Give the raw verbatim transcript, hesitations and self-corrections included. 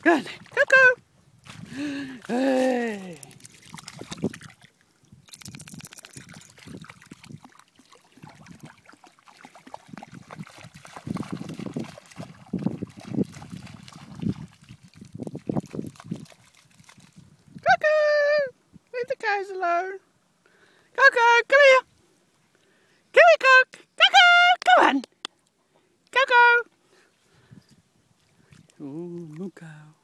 Good. Coco. Hey. Coco. Leave the guys alone. Coco, come here. Come here, Coco. Coco, come on. Coco. Oh, look out.